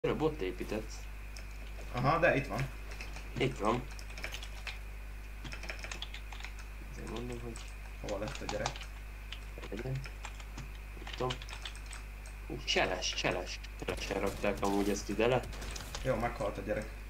Előbb ott épített. Aha, de itt van. Itt van. Azért mondom, hogy... Hova lett a gyerek? Legyen. Nem tudom. Cseles. Cselesen rakták amúgy ezt ide le. Jó, meghalt a gyerek.